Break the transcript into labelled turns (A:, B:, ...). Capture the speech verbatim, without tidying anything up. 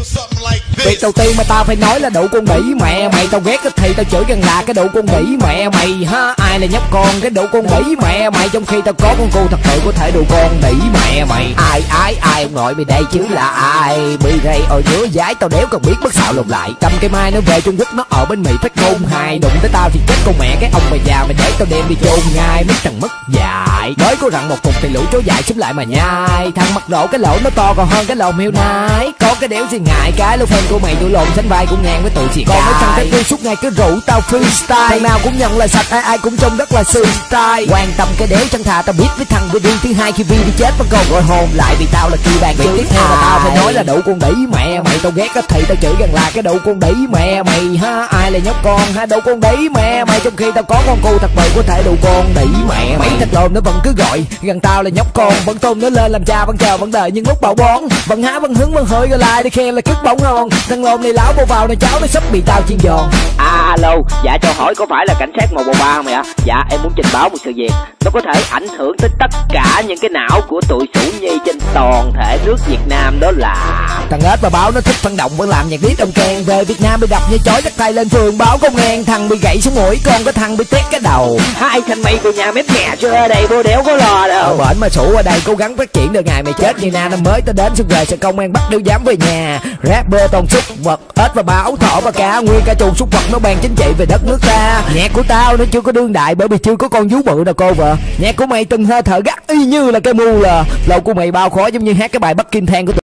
A: Việc đầu tiên mà tao phải nói là đủ con đĩ mẹ mày. Tao ghét thì tao chửi gần là cái đủ con đĩ mẹ mày ha. Ai là nhóc con cái đủ con đĩ mẹ mày, trong khi tao có con cu thật sự có thể đủ con đĩ mẹ mày. Ai ai ai ông nội mày đây chứ là ai? Bị rây ở nhớ dái tao đéo cần biết bất xạo lộn lại. Cầm cây mai nó về Trung Quốc, nó ở bên Mỹ phát ngôn hai. Đụng tới tao thì chết con mẹ cái ông mày già mày để tao đem đi chôn ngay. Mấy thằng mất dạy mới có rặn một cục thì lũ chó dại xúm lại mà nhai. Thằng mặt độ cái lỗ nó to còn hơn cái lồng heo nái. Có cái đéo gì ngại cái lô fan của mày tụi lộn sánh vai cũng ngang với tụi xì. Còn mấy thằng thấy tôi suốt ngày cứ rủ tao freestyle, thằng nào cũng nhận là sạch, ai ai cũng trông rất là sư style. Quan tâm cái đéo chẳng thà tao biết với thằng video thứ hai khi Vi đi chết vẫn còn gọi hồn lại vì tao là kỳ bàn. Việc tiếp theo mà tao phải nói là đủ con đĩ mẹ mày. Tao ghét thì tao chửi gần là cái đủ con đĩ mẹ mày ha. Ai là nhóc con ha đủ con đĩ mẹ mày, trong khi tao có con cu thật bự có thể đủ con đĩ mẹ. Mấy thằng lồn nó vẫn cứ gọi gần tao là nhóc con, vẫn tôn nó lên làm cha vẫn chờ vẫn đợi nhưng lúc bảo bón vẫn há vẫn hứng vẫn hơi gọi lại để khen là cất bóng ngon. Thằng lồn này lão bồ vào này cháu nó sắp bị tao chiên giòn.
B: Alo, dạ cho hỏi có phải là cảnh sát một một ba không ạ? Dạ em muốn trình báo một sự việc nó có thể ảnh hưởng tới tất cả những cái não của tụi Sủ Nhi trên toàn thể nước Việt Nam, đó là
A: thằng ếch mà báo nó thích phản động vẫn làm nhạc diss ông kèn. Về Việt Nam bị đập như chói chắc tay lên phường báo công an. Thằng bị gãy xuống mũi, con có thằng bị tét cái đầu.
B: hai thằng mày của nhà mép nhà chưa ở đây vô đéo có lò đâu.
A: Ở bển mà Sủ ở đây cố gắng phát triển được ngày mày chết như na năm mới tới đến xong về sẽ công an bắt đâu dám về nhà. Rapper toàn súc vật ếch và báo thỏ và cá nguyên cả chuồng súc vật nó ban chính trị về đất nước ta. Nhạc của tao nó chưa có đương đại bởi vì chưa có con vú bự nào cô vợ. Nhạc của mày từng hơi thở gắt y như là cây mù lờ. Lâu của mày bao khó giống như hát cái bài Bắc Kim Thang của